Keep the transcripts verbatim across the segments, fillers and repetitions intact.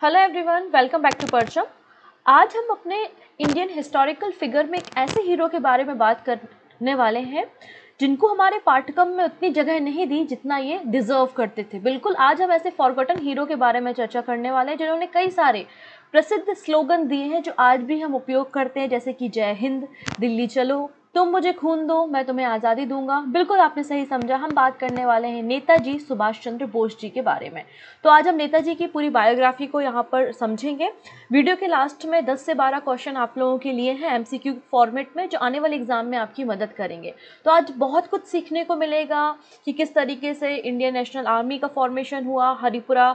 Hello everyone, welcome back to Parcham. आज हम अपने इंडियन हिस्टोरिकल फिगर में एक ऐसे हीरो के बारे में बात करने वाले हैं जिनको हमारे पाठ्यक्रम में उतनी जगह नहीं दी जितना ये डिजर्व करते थे। बिल्कुल, आज हम ऐसे फॉरगॉटन हीरो के बारे में चर्चा करने वाले हैं जिन्होंने कई सारे प्रसिद्ध स्लोगन दिए हैं जो आज भी हम उपयोग करते हैं, जैसे कि जय हिंद, दिल्ली चलो, तुम मुझे खून दो, मैं तुम्हें आज़ादी दूंगा। बिल्कुल आपने सही समझा, हम बात करने वाले हैं नेताजी सुभाष चंद्र बोस जी के बारे में। तो आज हम नेताजी की पूरी बायोग्राफी को यहाँ पर समझेंगे। वीडियो के लास्ट में दस से बारह क्वेश्चन आप लोगों के लिए हैं एमसीक्यू फॉर्मेट में, जो आने वाले एग्जाम में आपकी मदद करेंगे। तो आज बहुत कुछ सीखने को मिलेगा कि किस तरीके से इंडियन नेशनल आर्मी का फॉर्मेशन हुआ, हरिपुरा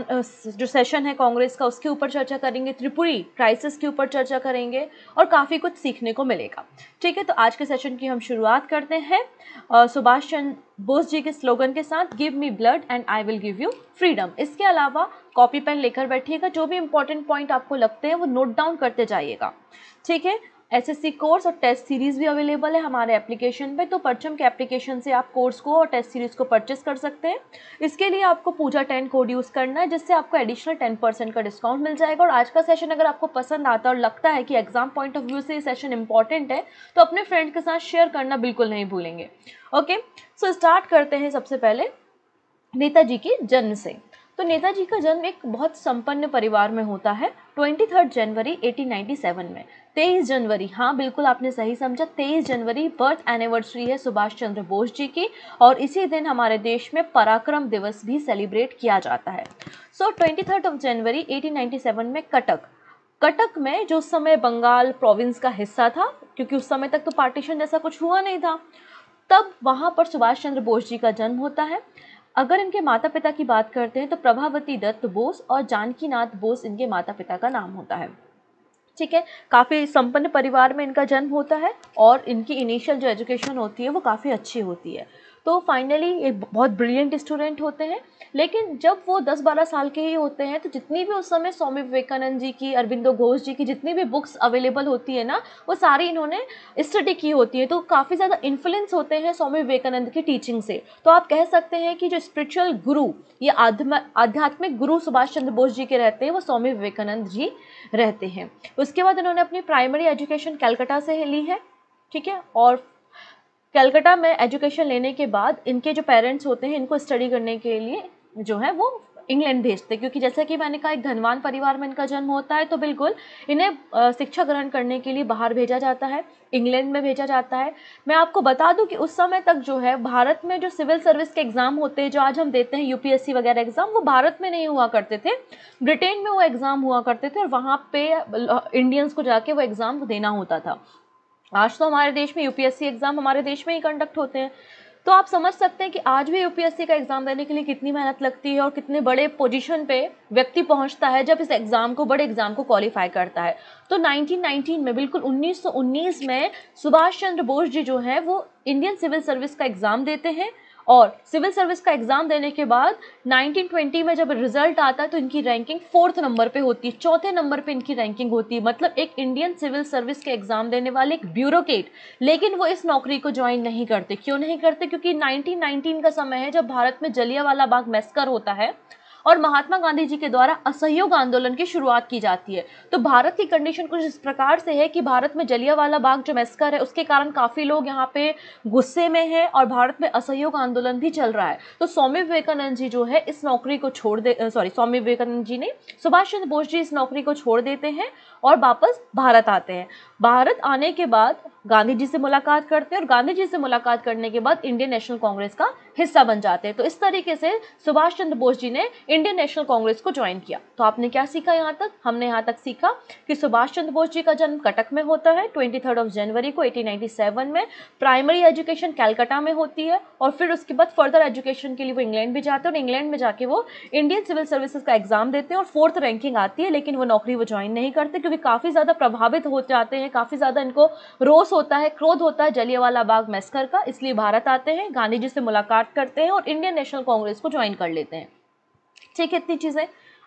जो सेशन है कांग्रेस का उसके ऊपर चर्चा करेंगे, त्रिपुरी क्राइसिस के ऊपर चर्चा करेंगे और काफ़ी कुछ सीखने को मिलेगा। ठीक है, तो आज के सेशन की हम शुरुआत करते हैं सुभाष चंद्र बोस जी के स्लोगन के साथ, give me blood and I will give you freedom. इसके अलावा कॉपी पेन लेकर बैठिएगा, जो भी इंपॉर्टेंट पॉइंट आपको लगते हैं वो नोट डाउन करते जाइएगा। ठीक है, एसएससी कोर्स और टेस्ट सीरीज भी अवेलेबल है हमारे एप्लीकेशन पे, तो परचम के एप्लीकेशन से आप कोर्स को और टेस्ट सीरीज को परचेस कर सकते हैं। इसके लिए आपको पूजा टेन कोड यूज़ करना है, जिससे आपको एडिशनल टेन परसेंट का डिस्काउंट मिल जाएगा। और आज का सेशन अगर आपको पसंद आता है और लगता है कि एग्जाम पॉइंट ऑफ व्यू से ये सेशन इंपॉर्टेंट है, तो अपने फ्रेंड के साथ शेयर करना बिल्कुल नहीं भूलेंगे। ओके, सो स्टार्ट करते हैं सबसे पहले नेताजी के जन्म से। तो नेताजी का जन्म एक बहुत संपन्न परिवार में होता है तेईस जनवरी अठारह सौ सत्तानवे में। तेईस जनवरी, हाँ बिल्कुल आपने सही समझा, तेईस जनवरी बर्थ एनिवर्सरी है सुभाष चंद्र बोस जी की, और इसी दिन हमारे देश में पराक्रम दिवस भी सेलिब्रेट किया जाता है। सो तेईस जनवरी अठारह सौ सत्तानवे में कटक कटक में, जो उस समय बंगाल प्रोविंस का हिस्सा था, क्योंकि उस समय तक तो पार्टीशन जैसा कुछ हुआ नहीं था, तब वहाँ पर सुभाष चंद्र बोस जी का जन्म होता है। अगर इनके माता पिता की बात करते हैं तो प्रभावती दत्त बोस और जानकी नाथ बोस इनके माता पिता का नाम होता है। ठीक है, काफ़ी संपन्न परिवार में इनका जन्म होता है और इनकी इनिशियल जो एजुकेशन होती है वो काफ़ी अच्छी होती है। तो फाइनली एक बहुत ब्रिलियंट स्टूडेंट होते हैं, लेकिन जब वो दस बारह साल के ही होते हैं तो जितनी भी उस समय स्वामी विवेकानंद जी की, अरबिंदो घोष जी की जितनी भी बुक्स अवेलेबल होती है ना, वो सारी इन्होंने स्टडी की होती है। तो काफ़ी ज़्यादा इन्फ्लुएंस होते हैं स्वामी विवेकानंद की टीचिंग से। तो आप कह सकते हैं कि जो स्पिरिचुअल गुरु या आध्यात्मिक गुरु सुभाष चंद्र बोस जी के रहते हैं वो स्वामी विवेकानंद जी रहते हैं। उसके बाद इन्होंने अपनी प्राइमरी एजुकेशन कलकत्ता से ली है। ठीक है, और कलकत्ता में एजुकेशन लेने के बाद इनके जो पेरेंट्स होते हैं इनको स्टडी करने के लिए जो है वो इंग्लैंड भेजते हैं, क्योंकि जैसा कि मैंने कहा एक धनवान परिवार में इनका जन्म होता है, तो बिल्कुल इन्हें शिक्षा ग्रहण करने के लिए बाहर भेजा जाता है, इंग्लैंड में भेजा जाता है। मैं आपको बता दूं कि उस समय तक जो है भारत में जो सिविल सर्विस के एग्ज़ाम होते हैं, जो आज हम देते हैं यूपीएससी वगैरह एग्ज़ाम, वो भारत में नहीं हुआ करते थे, ब्रिटेन में वो एग्ज़ाम हुआ करते थे और वहाँ पे इंडियंस को जाके वो एग्ज़ाम देना होता था। आज तो हमारे देश में यूपीएससी एग्ज़ाम हमारे देश में ही कंडक्ट होते हैं। तो आप समझ सकते हैं कि आज भी यूपीएससी का एग्ज़ाम देने के लिए कितनी मेहनत लगती है और कितने बड़े पोजीशन पे व्यक्ति पहुंचता है जब इस एग्ज़ाम को, बड़े एग्ज़ाम को क्वालिफाई करता है। तो उन्नीस सौ उन्नीस में, बिल्कुल उन्नीस सौ उन्नीस में सुभाष चंद्र बोस जी जो है वो इंडियन सिविल सर्विस का एग्ज़ाम देते हैं, और सिविल सर्विस का एग्ज़ाम देने के बाद उन्नीस सौ बीस में जब रिजल्ट आता है तो इनकी रैंकिंग फोर्थ नंबर पे होती है, चौथे नंबर पे इनकी रैंकिंग होती है। मतलब एक इंडियन सिविल सर्विस के एग्ज़ाम देने वाले एक ब्यूरोक्रेट, लेकिन वो इस नौकरी को ज्वाइन नहीं करते। क्यों नहीं करते? क्योंकि उन्नीस सौ उन्नीस का समय है जब भारत में जलियांवाला बाग मैसकर होता है और महात्मा गांधी जी के द्वारा असहयोग आंदोलन की शुरुआत की जाती है। तो भारत की कंडीशन कुछ इस प्रकार से है कि भारत में जलियांवाला बाग जो मैसकर है उसके कारण काफ़ी लोग यहाँ पे गुस्से में हैं और भारत में असहयोग आंदोलन भी चल रहा है। तो स्वामी विवेकानंद जी जो है इस नौकरी को छोड़ दे सॉरी स्वामी विवेकानंद जी ने सुभाष चंद्र बोस जी इस नौकरी को छोड़ देते हैं और वापस भारत आते हैं। भारत आने के बाद गांधी जी से मुलाकात करते हैं और गांधी जी से मुलाकात करने के बाद इंडियन नेशनल कांग्रेस का हिस्सा बन जाते हैं। तो इस तरीके से सुभाष चंद्र बोस जी ने इंडियन नेशनल कांग्रेस को ज्वाइन किया। तो आपने क्या सीखा यहाँ तक? हमने यहाँ तक सीखा कि सुभाष चंद्र बोस जी का जन्म कटक में होता है तेईस जनवरी को अठारह सौ सत्तानवे में। प्राइमरी एजुकेशन कलकत्ता में होती है और फिर उसके बाद फर्दर एजुकेशन के लिए वो इंग्लैंड भी जाते हैं और इंग्लैंड में जाके वो इंडियन सिविल सर्विसेज का एग्जाम देते हैं और फोर्थ रैंकिंग आती है, लेकिन वो नौकरी वो ज्वाइन नहीं करते क्योंकि काफ़ी ज़्यादा प्रभावित हो जाते हैं, काफ़ी ज़्यादा इनको रोष होता है, क्रोध होता है जलियांवाला बाग मैसकर का। इसलिए भारत आते हैं, गांधी जी से मुलाकात करते हैं और इंडियन नेशनल कांग्रेस को ज्वाइन कर लेते हैं। ठीक है, इतनी चीज़ें।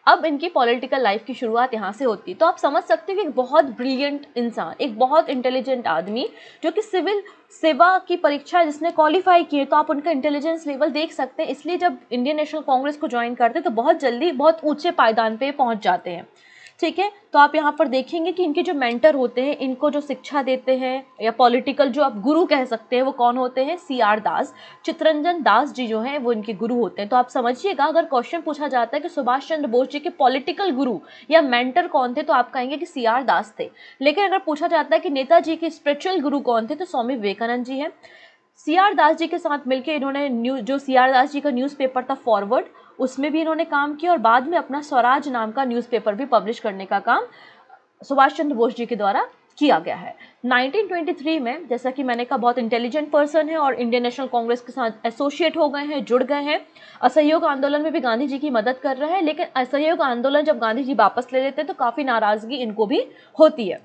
अब इनकी पॉलिटिकल लाइफ की शुरुआत यहाँ से होती है। तो आप समझ सकते हो कि एक बहुत ब्रिलियंट इंसान, एक बहुत इंटेलिजेंट आदमी जो कि सिविल सेवा की परीक्षा जिसने क्वालिफाई की है, तो आप उनका इंटेलिजेंस लेवल देख सकते हैं। इसलिए जब इंडियन नेशनल कांग्रेस को ज्वाइन करते हैं तो बहुत जल्दी बहुत ऊंचे पायदान पे पहुंच जाते हैं। ठीक है, तो आप यहाँ पर देखेंगे कि इनके जो मेंटर होते हैं, इनको जो शिक्षा देते हैं या पॉलिटिकल जो आप गुरु कह सकते हैं, वो कौन होते हैं? सी आर दास, चित्तरंजन दास जी जो हैं वो इनके गुरु होते हैं। तो आप समझिएगा, अगर क्वेश्चन पूछा जाता है कि सुभाष चंद्र बोस जी के पॉलिटिकल गुरु या मेंटर कौन थे, तो आप कहेंगे कि सी आर दास थे। लेकिन अगर पूछा जाता है कि नेताजी के स्पिरिचुअल गुरु कौन थे, तो स्वामी विवेकानंद जी हैं। सी आर दास जी के साथ मिलकर इन्होंने न्यू जो सी आर दास जी का न्यूज़पेपर था फॉरवर्ड, उसमें भी इन्होंने काम किया और बाद में अपना स्वराज नाम का न्यूज़पेपर भी पब्लिश करने का काम सुभाष चंद्र बोस जी के द्वारा किया गया है। नाइनटीन ट्वेंटी थ्री में, जैसा कि मैंने कहा, बहुत इंटेलिजेंट पर्सन है और इंडियन नेशनल कांग्रेस के साथ एसोसिएट हो गए हैं, जुड़ गए हैं। असहयोग आंदोलन में भी गांधी जी की मदद कर रहे हैं, लेकिन असहयोग आंदोलन जब गांधी जी वापस ले लेते हैं तो काफ़ी नाराज़गी इनको भी होती है।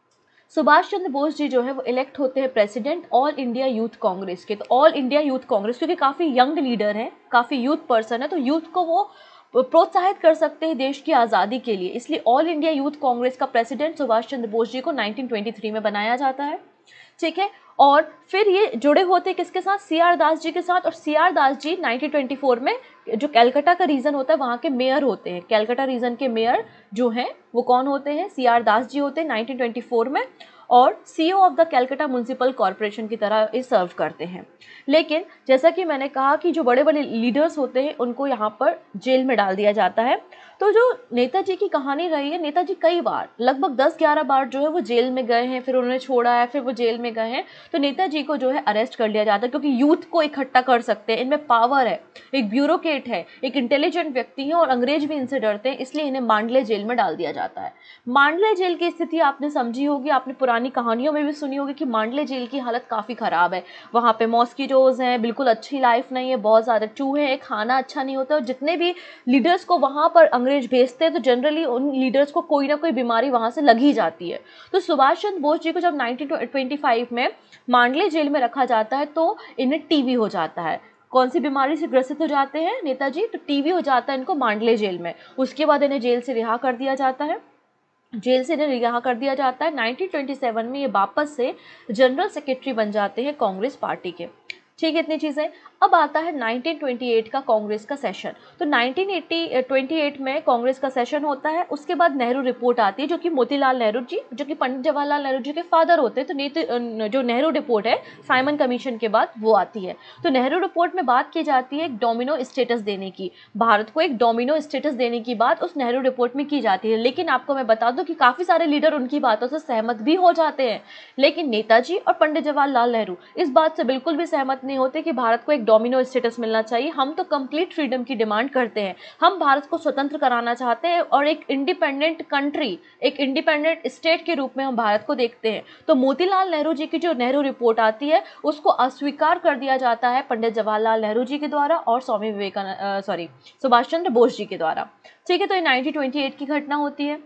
सुभाष चंद्र बोस जी जो है वो इलेक्ट होते हैं president All India Youth Congress के। तो ऑल इंडिया यूथ कांग्रेस, क्योंकि काफ़ी यंग लीडर हैं, काफ़ी यूथ पर्सन है, तो यूथ को वो प्रोत्साहित कर सकते हैं देश की आज़ादी के लिए, इसलिए ऑल इंडिया यूथ कांग्रेस का प्रेसिडेंट सुभाष चंद्र बोस जी को नाइनटीन ट्वेंटी थ्री में बनाया जाता है। ठीक है, और फिर ये जुड़े होते हैं किसके साथ? सी आर दास जी के साथ। और C R Das ji nineteen twenty four में जो कैलकाटा का रीजन होता है वहाँ के मेयर होते हैं। कैलकाटा रीजन के मेयर जो हैं वो कौन होते हैं? सी आर दास जी होते हैं नाइनटीन ट्वेंटी फोर में, और CEO of the Calcutta municipal corporation की तरह ये सर्व करते हैं। लेकिन जैसा कि मैंने कहा कि जो बड़े बड़े लीडर्स होते हैं उनको यहाँ पर जेल में डाल दिया जाता है। तो जो नेताजी की कहानी रही है, नेताजी कई बार, लगभग दस ग्यारह बार जो है वो जेल में गए हैं, फिर उन्होंने छोड़ा है, फिर वो जेल में गए हैं। तो नेताजी को जो है अरेस्ट कर लिया जाता है, क्योंकि यूथ को इकट्ठा कर सकते हैं, इनमें पावर है, एक ब्यूरोक्रेट है, एक इंटेलिजेंट व्यक्ति है और अंग्रेज भी इनसे डरते हैं, इसलिए इन्हें मांडले जेल में डाल दिया जाता है। मांडले जेल की स्थिति आपने समझी होगी, आपने पुरानी कहानियों में भी सुनी होगी कि मांडले जेल की हालत काफ़ी ख़राब है। वहाँ पे मॉस्किटोज़ हैं, बिल्कुल अच्छी लाइफ नहीं है, बहुत ज़्यादा चूहे हैं, खाना अच्छा नहीं होता, और जितने भी लीडर्स को वहाँ पर अंग्रेज भेजते हैं तो जनरली उन लीडर्स को कोई ना कोई बीमारी वहाँ से लग ही जाती है। तो सुभाष चंद्र बोस जी को जब नाइनटीन ट्वेंटी फाइव में मांडले जेल में रखा जाता है तो इन्हें टीबी हो जाता है। कौन सी बीमारी से ग्रसित हो जाते हैं नेताजी? तो टीबी हो जाता है इनको मांडले जेल में। उसके बाद इन्हें जेल से रिहा कर दिया जाता है, जेल से इन्हें रिहा कर दिया जाता है। नाइनटीन ट्वेंटी सेवन में ये वापस से जनरल सेक्रेटरी बन जाते हैं कांग्रेस पार्टी के। ठीक है, इतनी चीज़ें। अब आता है नाइनटीन ट्वेंटी एट का कांग्रेस का सेशन। तो नाइनटीन ट्वेंटी एट में कांग्रेस का सेशन होता है। उसके बाद नेहरू रिपोर्ट आती है, जो कि मोतीलाल नेहरू जी, जो कि पंडित जवाहरलाल नेहरू जी के फादर होते हैं। तो नीति जो नेहरू रिपोर्ट है साइमन कमीशन के बाद वो आती है। तो नेहरू रिपोर्ट में बात की जाती है एक डोमिनो स्टेटस देने की, भारत को एक डोमिनो स्टेटस देने की बात उस नेहरू रिपोर्ट में की जाती है। लेकिन आपको मैं बता दूं कि काफ़ी सारे लीडर उनकी बातों से सहमत भी हो जाते हैं, लेकिन नेताजी और पंडित जवाहरलाल नेहरू इस बात से बिल्कुल भी सहमत नहीं होते कि भारत को एक डोमिनो स्टेटस मिलना चाहिए। हम तो कंप्लीट फ्रीडम की डिमांड करते हैं, हम भारत को स्वतंत्र कराना चाहते हैं और एक इंडिपेंडेंट कंट्री, एक इंडिपेंडेंट स्टेट के रूप में हम भारत को देखते हैं। तो मोतीलाल नेहरू जी की जो नेहरू रिपोर्ट आती है उसको अस्वीकार कर दिया जाता है पंडित जवाहरलाल नेहरू जी के द्वारा और स्वामी विवेकानंद सॉरी सुभाष चंद्र बोस जी के द्वारा। ठीक है, तो ये नाइनटीन ट्वेंटी एट की घटना होती है।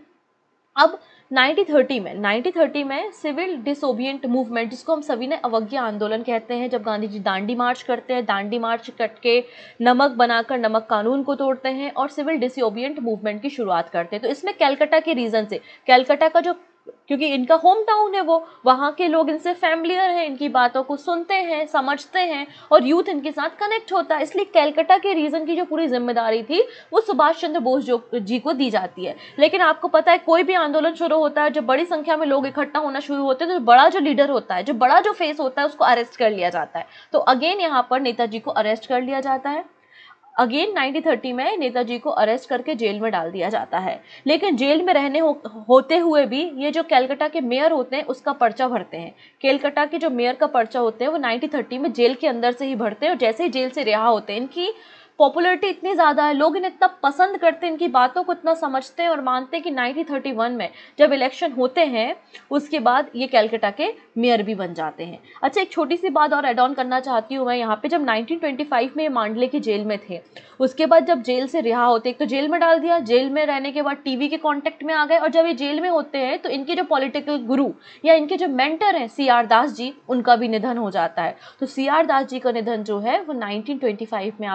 अब नाइनटीन थर्टी में नाइनटीन थर्टी में सिविल डिसोबिएंट मूवमेंट, जिसको हम सभी ने अवज्ञा आंदोलन कहते हैं, जब गांधी जी दांडी मार्च करते हैं, दांडी मार्च करके नमक बनाकर नमक कानून को तोड़ते हैं और सिविल डिसोबिएंट मूवमेंट की शुरुआत करते हैं। तो इसमें कैलकाटा के रीजन से, कैलकाटा का जो, क्योंकि इनका होम टाउन है वो, वहाँ के लोग इनसे फैमिलियर हैं, इनकी बातों को सुनते हैं, समझते हैं और यूथ इनके साथ कनेक्ट होता है, इसलिए कैलकाटा के रीजन की जो पूरी जिम्मेदारी थी वो सुभाष चंद्र बोस जी को दी जाती है। लेकिन आपको पता है कोई भी आंदोलन शुरू होता है, जब बड़ी संख्या में लोग इकट्ठा होना शुरू होते हैं तो बड़ा जो लीडर होता है, जो बड़ा जो फेस होता है, उसको अरेस्ट कर लिया जाता है। तो अगेन यहाँ पर नेताजी को अरेस्ट कर लिया जाता है। अगेन नाइनटीन थर्टी में नेताजी को अरेस्ट करके जेल में डाल दिया जाता है। लेकिन जेल में रहने हो, होते हुए भी ये जो कैलकाटा के मेयर होते हैं उसका पर्चा भरते हैं। कैलकाटा के जो मेयर का पर्चा होते हैं वो नाइनटीन थर्टी में जेल के अंदर से ही भरते हैं और जैसे ही जेल से रिहा होते हैं, इनकी पॉपुलैरिटी इतनी ज़्यादा है, लोग इन्हें इतना पसंद करते हैं, इनकी बातों को इतना समझते हैं और मानते हैं कि नाइनटीन थर्टी वन में जब इलेक्शन होते हैं उसके बाद ये कैलकाटा के मेयर भी बन जाते हैं। अच्छा, एक छोटी सी बात और एड ऑन करना चाहती हूँ मैं यहाँ पे। जब नाइनटीन ट्वेंटी फाइव में ये मांडले की जेल में थे, उसके बाद जब जेल से रिहा होते, एक तो जेल में डाल दिया, जेल में रहने के बाद टीवी के कांटेक्ट में आ गए और जब ये जेल में होते हैं तो इनके जो पॉलिटिकल गुरु या इनके जो मेंटर हैं सी आर दास जी, उनका भी निधन हो जाता है। तो सी आर दास जी का निधन जो है वो नाइनटीन ट्वेंटी फाइव में आप देखेंगे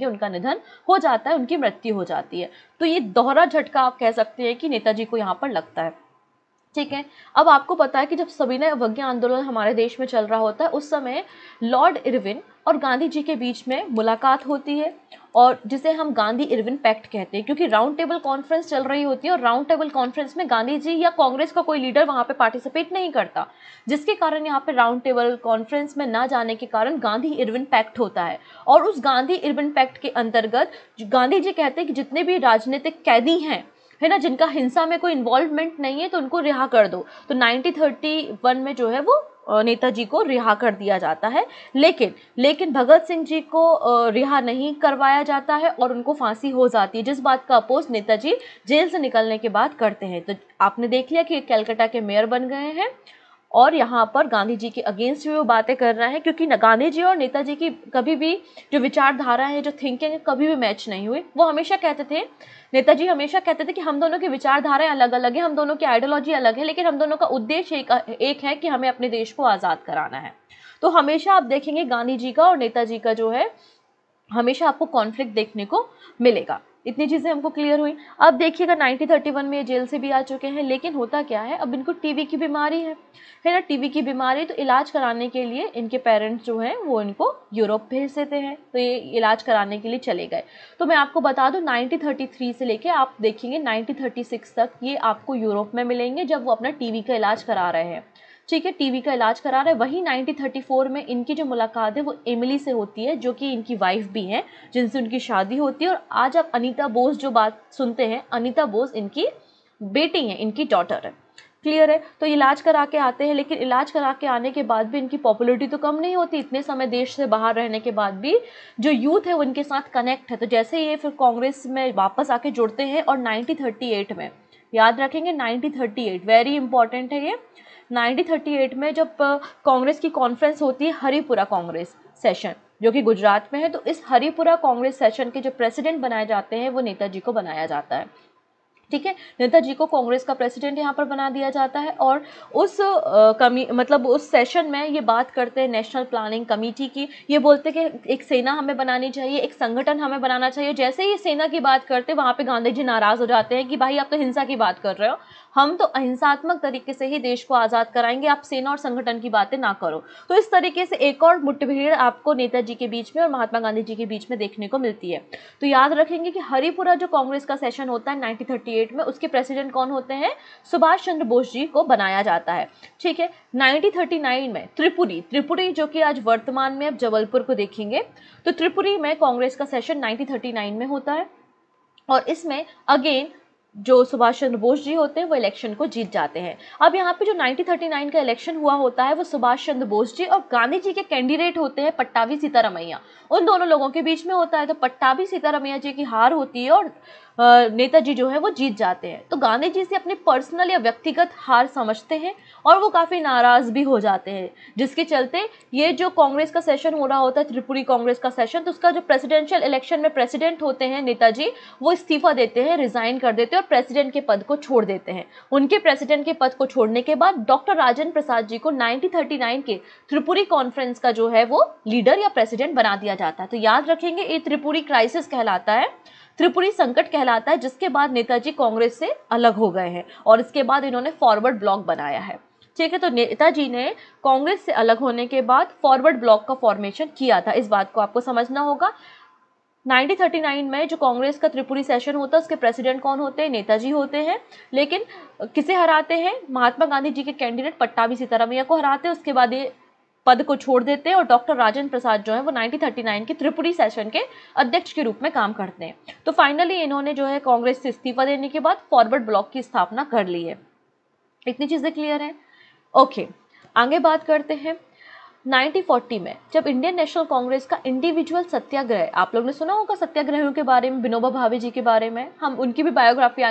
करेंगे उनका निधन हो जाता है, उनकी मृत्यु हो जाती है। तो ये दोहरा झटका आप कह सकते हैं कि नेताजी को यहाँ पर लगता है। ठीक है, अब आपको पता है कि जब सविनय अवज्ञा आंदोलन हमारे देश में चल रहा होता है, उस समय लॉर्ड इरविन और गांधी जी के बीच में मुलाकात होती है, और जिसे हम गांधी इरविन पैक्ट कहते हैं, क्योंकि राउंड टेबल कॉन्फ्रेंस चल रही होती है और राउंड टेबल कॉन्फ्रेंस में गांधी जी या कांग्रेस का कोई लीडर वहां पे पार्टिसिपेट नहीं करता, जिसके कारण यहाँ पे राउंड टेबल कॉन्फ्रेंस में ना जाने के कारण गांधी इरविन पैक्ट होता है। और उस गांधी इरविन पैक्ट के अंतर्गत गांधी जी कहते हैं कि जितने भी राजनीतिक कैदी हैं, है ना, जिनका हिंसा में कोई इन्वॉल्वमेंट नहीं है, तो उनको रिहा कर दो। तो नाइनटीन थर्टी वन में जो है वो नेताजी को रिहा कर दिया जाता है, लेकिन लेकिन भगत सिंह जी को रिहा नहीं करवाया जाता है और उनको फांसी हो जाती है, जिस बात का अपोज नेताजी जेल से निकलने के बाद करते हैं। तो आपने देख लिया कि कलकत्ता के मेयर बन गए हैं और यहाँ पर गांधी जी के अगेंस्ट भी वो बातें कर रहे हैं, क्योंकि गांधी जी और नेताजी की कभी भी जो विचारधारा है, जो थिंकिंग है, कभी भी मैच नहीं हुई। वो हमेशा कहते थे, नेताजी हमेशा कहते थे कि हम दोनों की विचारधाराएं अलग अलग है, हम दोनों की आइडियोलॉजी अलग है, लेकिन हम दोनों का उद्देश्य एक, एक है कि हमें अपने देश को आज़ाद कराना है। तो हमेशा आप देखेंगे गांधी जी का और नेताजी का जो है हमेशा आपको कॉन्फ्लिक्ट देखने को मिलेगा। इतनी चीज़ें हमको क्लियर हुई। अब देखिएगा नाइनटीन थर्टी वन में ये जेल से भी आ चुके हैं, लेकिन होता क्या है, अब इनको टीबी की बीमारी है है ना, टीबी की बीमारी। तो इलाज कराने के लिए इनके पेरेंट्स जो हैं वो इनको यूरोप भेज देते हैं, तो ये इलाज कराने के लिए चले गए। तो मैं आपको बता दूं नाइनटीन थर्टी थ्री से लेके आप देखेंगे नाइनटीन थर्टी सिक्स तक ये आपको यूरोप में मिलेंगे, जब वो अपना टीबी का इलाज करा रहे हैं। ठीक है, टीबी का इलाज करा रहे हैं। वही नाइनटीन थर्टी फोर में इनकी जो मुलाकात है वो एमिली से होती है, जो कि इनकी वाइफ भी हैं, जिनसे उनकी शादी होती है। और आज आप अनीता बोस जो बात सुनते हैं, अनीता बोस इनकी बेटी हैं, इनकी डॉटर है। क्लियर है। तो इलाज करा के आते हैं, लेकिन इलाज करा के आने के बाद भी इनकी पॉपुलैरिटी तो कम नहीं होती। इतने समय देश से बाहर रहने के बाद भी जो यूथ है वो इनके साथ कनेक्ट है। तो जैसे ये फिर कांग्रेस में वापस आके जुड़ते हैं और नाइनटीन थर्टी एट में, याद रखेंगे nineteen thirty eight very important है ये, नाइनटीन थर्टी एट में जब कांग्रेस की कॉन्फ्रेंस होती है, हरिपुरा कांग्रेस सेशन, जो कि गुजरात में है। तो इस हरिपुरा कांग्रेस सेशन के जो प्रेसिडेंट बनाए जाते हैं वो नेताजी को बनाया जाता है। ठीक है, नेताजी को कांग्रेस का प्रेसिडेंट यहाँ पर बना दिया जाता है। और उस आ, कमी मतलब उस सेशन में ये बात करते हैं नेशनल प्लानिंग कमेटी की। ये बोलते हैं कि एक सेना हमें बनानी चाहिए, एक संगठन हमें बनाना चाहिए। जैसे ही सेना की बात करते वहाँ पे गांधी जी नाराज हो जाते हैं कि भाई आप तो हिंसा की बात कर रहे हो, हम तो अहिंसात्मक तरीके से ही देश को आज़ाद कराएंगे, आप सेना और संगठन की बातें ना करो। तो इस तरीके से एक और मुठभेड़ आपको नेताजी के बीच में और महात्मा गांधी जी के बीच में देखने को मिलती है। तो याद रखेंगे कि हरिपुरा जो कांग्रेस का सेशन होता है नाइनटीन थर्टी एट में, उसके प्रेसिडेंट कौन होते हैं, सुभाष चंद्र बोस जी को बनाया जाता है। ठीक है, नाइनटीन थर्टी नाइन में त्रिपुरी त्रिपुरी जो कि आज वर्तमान में अब जबलपुर को देखेंगे, तो त्रिपुरी में कांग्रेस का सेशन नाइनटीन थर्टी नाइन में होता है। और इसमें अगेन जो सुभाष चंद्र बोस जी होते हैं वो इलेक्शन को जीत जाते हैं। अब यहाँ पे जो नाइनटीन थर्टी नाइन का इलेक्शन हुआ होता है वो सुभाष चंद्र बोस जी और गांधी जी के कैंडिडेट होते हैं पट्टाभी सीतारामैया, उन दोनों लोगों के बीच में होता है। तो पट्टाभी सीतारामैया जी की हार होती है और नेताजी जो है वो जीत जाते हैं। तो गांधी जी से अपनी पर्सनल या व्यक्तिगत हार समझते हैं और वो काफ़ी नाराज़ भी हो जाते हैं, जिसके चलते ये जो कांग्रेस का सेशन हो रहा होता है, त्रिपुरी कांग्रेस का सेशन, तो उसका जो प्रेसिडेंशियल इलेक्शन में प्रेसिडेंट होते हैं नेताजी, वो इस्तीफा देते हैं, रिजाइन कर देते हैं और प्रेसिडेंट के पद को छोड़ देते हैं। उनके प्रेसिडेंट के पद को छोड़ने के बाद डॉक्टर राजेंद्र प्रसाद जी को नाइनटीन थर्टी नाइन के त्रिपुरी कॉन्फ्रेंस का जो है वो लीडर या प्रेसिडेंट बना दिया जाता है। तो याद रखेंगे ये त्रिपुरी क्राइसिस कहलाता है, त्रिपुरी संकट कहलाता है, जिसके बाद नेताजी कांग्रेस से अलग हो गए हैं और इसके बाद इन्होंने फॉरवर्ड ब्लॉक बनाया है। ठीक है, तो नेताजी ने कांग्रेस से अलग होने के बाद फॉरवर्ड ब्लॉक का फॉर्मेशन किया था, इस बात को आपको समझना होगा। नाइनटीन थर्टी नाइन में जो कांग्रेस का त्रिपुरी सेशन होता है उसके प्रेसिडेंट कौन होते हैं, नेताजी होते हैं। लेकिन किसे हराते हैं, महात्मा गांधी जी के कैंडिडेट पट्टाभी सीतारामैया को हराते हैं। उसके बाद ये पद को छोड़ देते हैं और डॉक्टर राजेंद्र प्रसाद जो है वो नाइनटीन थर्टी नाइन के त्रिपुरी सेशन के अध्यक्ष के रूप में काम करते हैं। तो फाइनली इन्होंने जो है कांग्रेस से इस्तीफा देने के बाद फॉरवर्ड ब्लॉक की स्थापना कर ली है। इतनी चीज़ें क्लियर हैं। ओके, आगे बात करते हैं। नाइनटीन फोर्टी में जब इंडियन नेशनल कांग्रेस का इंडिविजुअल सत्याग्रह, आप लोग ने सुना होगा सत्याग्रहियों के बारे में, विनोबा भावे जी के बारे में, हम उनकी भी बायोग्राफी आगे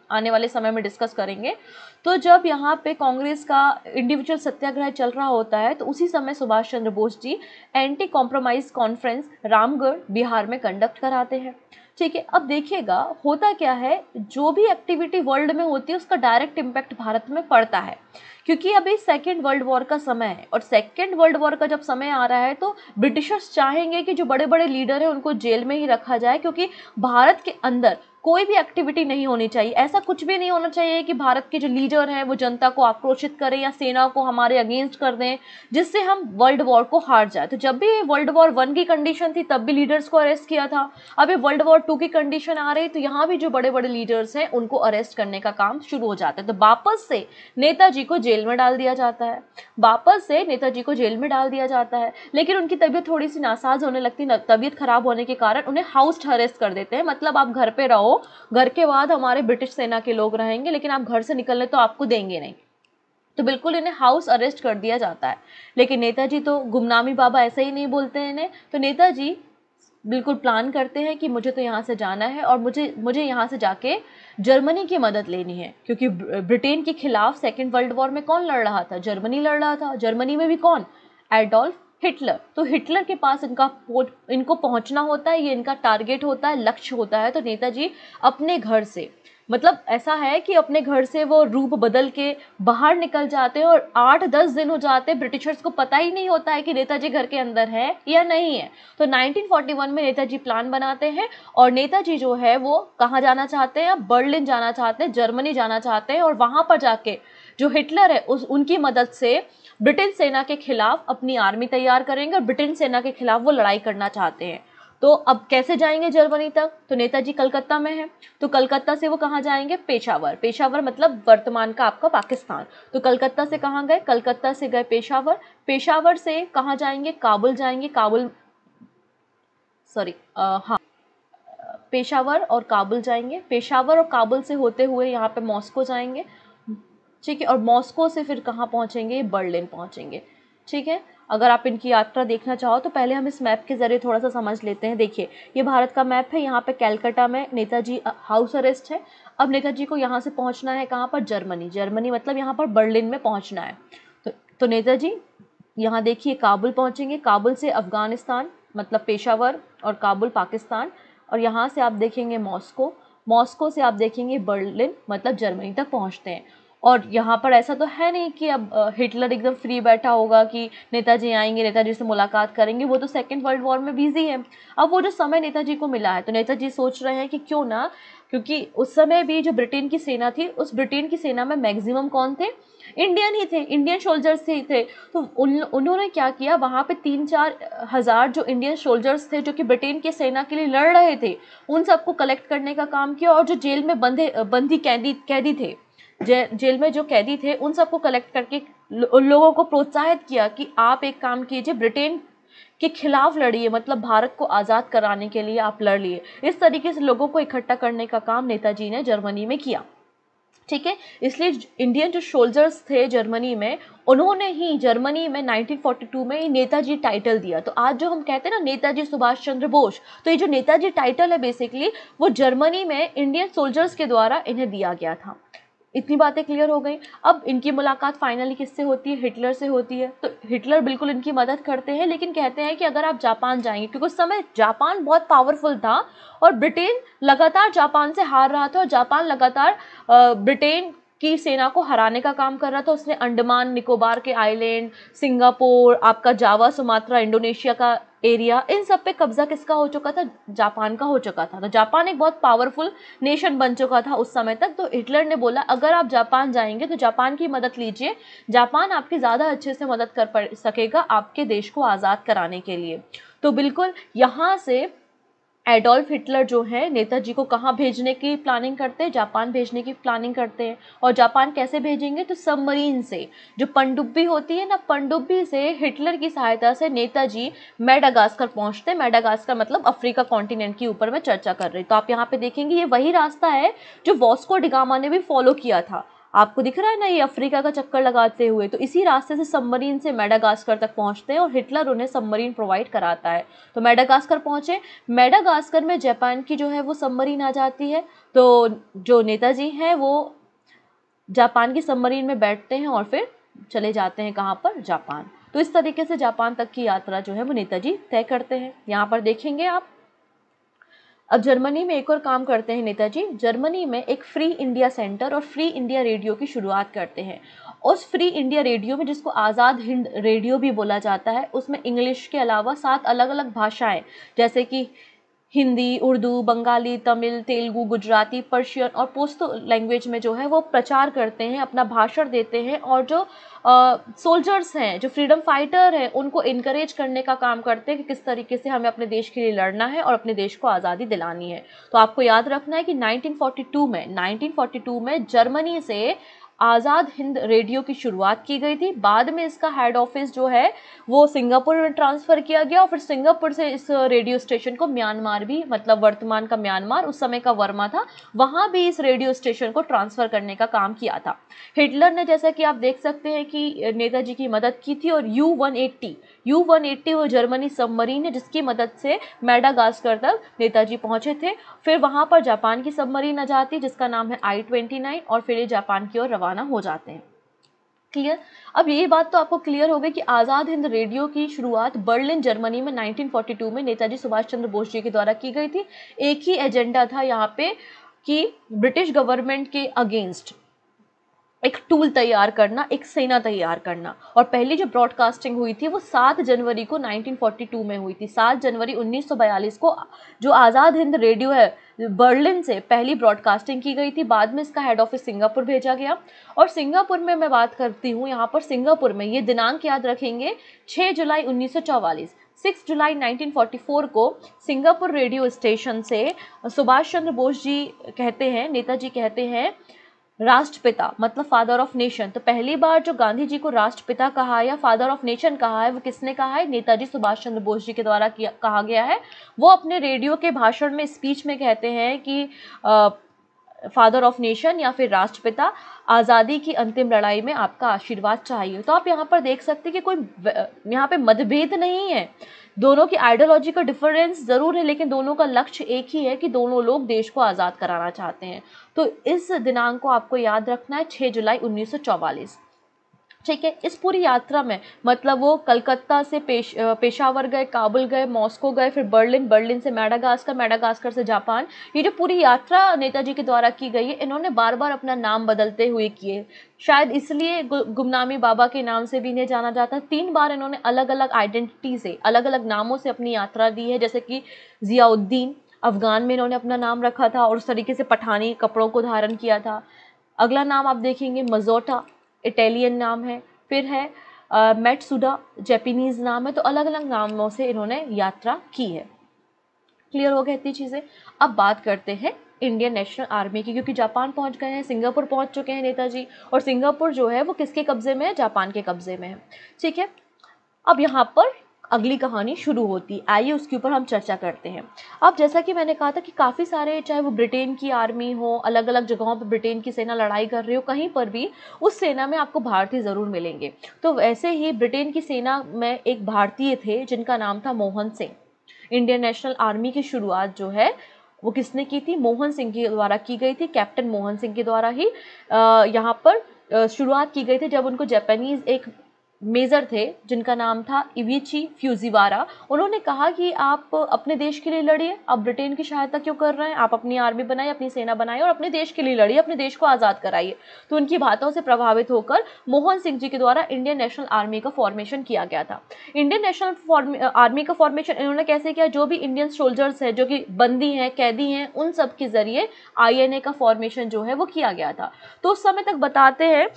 आने वाले समय में डिस्कस करेंगे। तो जब यहाँ पे कांग्रेस का इंडिविजुअल सत्याग्रह चल रहा होता है तो उसी समय Subhash Chandra Bose ji anti compromise conference Ramgarh Bihar में कंडक्ट कराते हैं। ठीक है, अब देखिएगा होता क्या है, जो भी एक्टिविटी वर्ल्ड में होती है उसका डायरेक्ट इम्पैक्ट भारत में पड़ता है, क्योंकि अभी सेकेंड वर्ल्ड वॉर का समय है और सेकेंड वर्ल्ड वॉर का जब समय आ रहा है तो ब्रिटिशर्स चाहेंगे कि जो बड़े बड़े लीडर हैं उनको जेल में ही रखा जाए, क्योंकि भारत के अंदर कोई भी एक्टिविटी नहीं होनी चाहिए, ऐसा कुछ भी नहीं होना चाहिए कि भारत के जो लीडर हैं वो जनता को आक्रोशित करें या सेना को हमारे अगेंस्ट कर दें जिससे हम वर्ल्ड वॉर को हार जाए। तो जब भी वर्ल्ड वॉर वन की कंडीशन थी तब भी लीडर्स को अरेस्ट किया था, अभी वर्ल्ड वॉर टू की कंडीशन आ रही तो यहाँ भी जो बड़े बड़े लीडर्स हैं उनको अरेस्ट करने का काम शुरू हो जाता है। तो वापस से नेताजी को जेल में डाल दिया जाता है, वापस से नेताजी को जेल में डाल दिया जाता है, लेकिन उनकी तबीयत थोड़ी सी नासाज होने लगती, तबीयत खराब होने के कारण उन्हें हाउस अरेस्ट कर देते हैं, मतलब आप घर पे रहो, घर के बाद हमारे ब्रिटिश सेना के लोग रहेंगे लेकिन आप घर से निकलने तो आपको देंगे नहीं। तो बिल्कुल इन्हें हाउस अरेस्ट कर दिया जाता है। लेकिन नेताजी तो गुमनामी बाबा ऐसे ही नहीं बोलते हैं इन्हें, तो नेताजी बिल्कुल प्लान करते हैं कि मुझे तो यहाँ से जाना है और मुझे मुझे यहाँ से जाके जर्मनी की मदद लेनी है, क्योंकि ब्रिटेन के खिलाफ सेकेंड वर्ल्ड वॉर में कौन लड़ रहा था, जर्मनी लड़ रहा था। जर्मनी में भी कौन, एडोल्फ हिटलर। तो हिटलर के पास इनका इनको पहुंचना होता है, ये इनका टारगेट होता है, लक्ष्य होता है। तो नेताजी अपने घर से, मतलब ऐसा है कि अपने घर से वो रूप बदल के बाहर निकल जाते हैं और आठ दस दिन हो जाते हैं, ब्रिटिशर्स को पता ही नहीं होता है कि नेताजी घर के अंदर है या नहीं है। तो नाइनटीन फोर्टी वन में नेताजी प्लान बनाते हैं और नेताजी जो है वो कहाँ जाना चाहते हैं, बर्लिन जाना चाहते हैं, जर्मनी जाना चाहते हैं और वहाँ पर जाके जो हिटलर है उस उनकी मदद से ब्रिटेन सेना के खिलाफ अपनी आर्मी तैयार करेंगे और ब्रिटेन सेना के खिलाफ वो लड़ाई करना चाहते हैं। तो अब कैसे जाएंगे जर्मनी तक, तो नेताजी कलकत्ता में है, तो कलकत्ता से वो कहाँ जाएंगे, पेशावर। पेशावर मतलब वर्तमान का आपका पाकिस्तान। तो कलकत्ता से कहाँ गए, कलकत्ता से गए पेशावर, पेशावर से कहाँ जाएंगे, काबुल जाएंगे, काबुल सॉरी हाँ पेशावर और काबुल जाएंगे, पेशावर और काबुल से होते हुए यहाँ पे मॉस्को जाएंगे। ठीक है, और मॉस्को से फिर कहाँ पहुँचेंगे, बर्लिन पहुँचेंगे। ठीक है, अगर आप इनकी यात्रा देखना चाहो तो पहले हम इस मैप के ज़रिए थोड़ा सा समझ लेते हैं। देखिए ये भारत का मैप है, यहाँ पे कैलकाटा में नेताजी हाउस अरेस्ट है। अब नेताजी को यहाँ से पहुँचना है कहाँ पर, जर्मनी। जर्मनी मतलब यहाँ पर बर्लिन में पहुँचना है। तो, तो नेताजी यहाँ देखिए काबुल पहुँचेंगे, काबुल से अफगानिस्तान मतलब पेशावर और काबुल पाकिस्तान, और यहाँ से आप देखेंगे मॉस्को, मॉस्को से आप देखेंगे बर्लिन मतलब जर्मनी तक पहुँचते हैं। और यहाँ पर ऐसा तो है नहीं कि अब हिटलर एकदम फ्री बैठा होगा कि नेताजी आएंगे नेताजी से मुलाकात करेंगे, वो तो सेकेंड वर्ल्ड वॉर में बिजी है। अब वो जो समय नेताजी को मिला है तो नेताजी सोच रहे हैं कि क्यों ना, क्योंकि उस समय भी जो ब्रिटेन की सेना थी उस ब्रिटेन की सेना में मैक्सिमम कौन थे, इंडियन ही थे, इंडियन सोल्जर्स ही थे। तो उन उन्होंने क्या किया, वहाँ पे तीन चार हज़ार जो इंडियन सोल्जर्स थे जो कि ब्रिटेन की सेना के लिए लड़ रहे थे उन सबको कलेक्ट करने का काम किया, और जो जेल में बंधे बंदी कैदी कैदी थे, जे, जेल में जो कैदी थे उन सबको कलेक्ट करके उन लोगों को प्रोत्साहित किया कि आप एक काम कीजिए, ब्रिटेन के खिलाफ लड़िए, मतलब भारत को आज़ाद कराने के लिए आप लड़ लिए। इस तरीके से लोगों को इकट्ठा करने का काम नेताजी ने जर्मनी में किया। ठीक है, इसलिए इंडियन जो सोल्जर्स थे जर्मनी में, उन्होंने ही जर्मनी में नाइनटीन फोर्टी टू में ही नेताजी टाइटल दिया। तो आज जो हम कहते हैं ना नेताजी सुभाष चंद्र बोस, तो ये जो नेताजी टाइटल है बेसिकली वो जर्मनी में इंडियन सोल्जर्स के द्वारा इन्हें दिया गया था। इतनी बातें क्लियर हो गई। अब इनकी मुलाकात फाइनली किससे होती है, हिटलर से होती है। तो हिटलर बिल्कुल इनकी मदद करते हैं, लेकिन कहते हैं कि अगर आप जापान जाएंगे, क्योंकि उस समय जापान बहुत पावरफुल था और ब्रिटेन लगातार जापान से हार रहा था और जापान लगातार ब्रिटेन की सेना को हराने का काम कर रहा था। उसने अंडमान निकोबार के आइलैंड, सिंगापुर, आपका जावा, सुमात्रा, इंडोनेशिया का एरिया, इन सब पे कब्जा किसका हो चुका था, जापान का हो चुका था। तो जापान एक बहुत पावरफुल नेशन बन चुका था उस समय तक। तो हिटलर ने बोला अगर आप जापान जाएंगे तो जापान की मदद लीजिए, जापान आपकी ज़्यादा अच्छे से मदद कर सकेगा आपके देश को आज़ाद कराने के लिए। तो बिल्कुल यहाँ से एडोल्फ हिटलर जो है नेताजी को कहाँ भेजने की प्लानिंग करते हैं, जापान भेजने की प्लानिंग करते हैं। और जापान कैसे भेजेंगे, तो सबमरीन से, जो पनडुब्बी होती है ना, पनडुब्बी से हिटलर की सहायता से नेताजी मेडागास्कर पहुँचते हैं। मेडागास्कर मतलब अफ्रीका कॉन्टिनेंट के ऊपर मैं चर्चा कर रही। तो आप यहाँ पे देखेंगे ये वही रास्ता है जो वास्को डिगामा ने भी फॉलो किया था। आपको दिख रहा है ना ये अफ्रीका का चक्कर लगाते हुए, तो इसी रास्ते से सबमरीन से मेडागास्कर तक पहुंचते हैं और हिटलर उन्हें सबमरीन प्रोवाइड कराता है। तो मेडागास्कर पहुंचे, मेडागास्कर में जापान की जो है वो सबमरीन आ जाती है। तो जो नेताजी हैं वो जापान की सबमरीन में बैठते हैं और फिर चले जाते हैं कहाँ पर, जापान। तो इस तरीके से जापान तक की यात्रा जो है वो नेताजी तय करते हैं। यहाँ पर देखेंगे आप। अब जर्मनी में एक और काम करते हैं नेताजी। जर्मनी में एक फ्री इंडिया सेंटर और फ्री इंडिया रेडियो की शुरुआत करते हैं। उस फ्री इंडिया रेडियो में, जिसको आज़ाद हिंद रेडियो भी बोला जाता है, उसमें इंग्लिश के अलावा सात अलग अलग भाषाएं जैसे कि हिंदी, उर्दू, बंगाली, तमिल, तेलुगु, गुजराती, पर्शियन और पोस्तो लैंग्वेज में जो है वो प्रचार करते हैं, अपना भाषण देते हैं और जो सोल्जर्स हैं, जो फ्रीडम फाइटर हैं, उनको इनकरेज करने का काम करते हैं कि किस तरीके से हमें अपने देश के लिए लड़ना है और अपने देश को आज़ादी दिलानी है। तो आपको याद रखना है कि नाइनटीन फोर्टी टू में नाइनटीन फोर्टी टू में जर्मनी से आज़ाद हिंद रेडियो की शुरुआत की गई थी। बाद में इसका हेड ऑफिस जो है वो सिंगापुर में ट्रांसफ़र किया गया और फिर सिंगापुर से इस रेडियो स्टेशन को म्यांमार भी, मतलब वर्तमान का म्यांमार, उस समय का वर्मा था, वहाँ भी इस रेडियो स्टेशन को ट्रांसफ़र करने का काम किया था। हिटलर ने, जैसा कि आप देख सकते हैं, कि नेताजी की मदद की थी और U one eighty U one eighty वो जर्मनी सबमरीन है जिसकी मदद से मेडागास्कर तक नेताजी पहुँचे थे। फिर वहाँ पर जापान की सबमरीन आ जाती जिसका नाम है आई ट्वेंटी नाइन और फिर ये जापान की ओर रवाना हो जाते हैं। क्लियर? अब ये बात तो आपको क्लियर हो गई कि आज़ाद हिंद रेडियो की शुरुआत बर्लिन जर्मनी में नाइनटीन फोर्टी टू में नेताजी सुभाष चंद्र बोस जी के द्वारा की गई थी। एक ही एजेंडा था यहाँ पे कि ब्रिटिश गवर्नमेंट के अगेंस्ट एक टूल तैयार करना, एक सेना तैयार करना। और पहली जो ब्रॉडकास्टिंग हुई थी वो सात जनवरी को नाइनटीन फोर्टी टू में हुई थी। सात जनवरी उन्नीस सौ बयालीस को जो आज़ाद हिंद रेडियो है बर्लिन से पहली ब्रॉडकास्टिंग की गई थी। बाद में इसका हेड ऑफिस सिंगापुर भेजा गया। और सिंगापुर में मैं बात करती हूँ, यहाँ पर सिंगापुर में ये दिनांक याद रखेंगे, छः जुलाई उन्नीस सौ चौवालीस six July nineteen forty four को सिंगापुर रेडियो स्टेशन से सुभाष चंद्र बोस जी कहते हैं, नेताजी कहते हैं राष्ट्रपिता, मतलब फादर ऑफ नेशन। तो पहली बार जो गांधी जी को राष्ट्रपिता कहा या फादर ऑफ नेशन कहा है वो किसने कहा है? नेताजी सुभाष चंद्र बोस जी के द्वारा किया कहा गया है। वो अपने रेडियो के भाषण में, स्पीच में कहते हैं कि आ, फादर ऑफ नेशन या फिर राष्ट्रपिता, आज़ादी की अंतिम लड़ाई में आपका आशीर्वाद चाहिए। तो आप यहाँ पर देख सकते हैं कि कोई यहाँ पे मतभेद नहीं है, दोनों की आइडियोलॉजी का डिफरेंस ज़रूर है लेकिन दोनों का लक्ष्य एक ही है कि दोनों लोग देश को आज़ाद कराना चाहते हैं। तो इस दिनांक को आपको याद रखना है, छः जुलाई उन्नीस सौ चौवालीस। ठीक है। इस पूरी यात्रा में, मतलब वो कलकत्ता से पेश पेशावर गए, काबुल गए, मॉस्को गए, फिर बर्लिन, बर्लिन से मेडागास्कर, मेडागास्कर से जापान। ये जो पूरी यात्रा नेताजी के द्वारा की गई है, इन्होंने बार बार अपना नाम बदलते हुए किए। शायद इसलिए गुमनामी बाबा के नाम से भी इन्हें जाना जाता है। तीन बार इन्होंने अलग अलग आइडेंटिटी से, अलग अलग नामों से अपनी यात्रा दी है। जैसे कि ज़ियाउद्दीन, अफ़गान में इन्होंने अपना नाम रखा था और उस तरीके से पठानी कपड़ों को धारण किया था। अगला नाम आप देखेंगे मज़ोटा, इटालियन नाम है। फिर है मैट्सुडा, जापानीज़ नाम है। तो अलग अलग नामों से इन्होंने यात्रा की है। क्लियर हो गया इतनी चीज़ें। अब बात करते हैं इंडियन नेशनल आर्मी की, क्योंकि जापान पहुंच गए हैं, सिंगापुर पहुंच चुके हैं नेताजी, और सिंगापुर जो है वो किसके कब्जे में है? जापान के कब्जे में है। ठीक है। अब यहाँ पर अगली कहानी शुरू होती, आइए उसके ऊपर हम चर्चा करते हैं। अब जैसा कि मैंने कहा था कि काफ़ी सारे, चाहे वो ब्रिटेन की आर्मी हो, अलग अलग जगहों पर ब्रिटेन की सेना लड़ाई कर रही हो, कहीं पर भी उस सेना में आपको भारतीय ज़रूर मिलेंगे। तो वैसे ही ब्रिटेन की सेना में एक भारतीय थे जिनका नाम था Mohan Singh. Indian national army की शुरुआत जो है वो किसने की थी? मोहन सिंह के द्वारा की गई थी। कैप्टन मोहन सिंह के द्वारा ही यहाँ पर शुरुआत की गई थी, जब उनको जापानीज़ एक मेजर थे जिनका नाम था इविची फ्यूजीवारा, उन्होंने कहा कि आप अपने देश के लिए लड़िए, आप ब्रिटेन की सहायता क्यों कर रहे हैं? आप अपनी आर्मी बनाइए, अपनी सेना बनाइए और अपने देश के लिए लड़िए, अपने देश को आज़ाद कराइए। तो उनकी बातों से प्रभावित होकर मोहन सिंह जी के द्वारा इंडियन नेशनल आर्मी का फॉर्मेशन किया गया था। इंडियन नेशनल आर्मी का फॉर्मेशन इन्होंने कैसे किया? जो भी इंडियन सोल्जर्स हैं, जो कि बंदी हैं, कैदी हैं, उन सब के जरिए आई एन ए का फॉर्मेशन जो है वो किया गया था। तो उस समय तक बताते हैं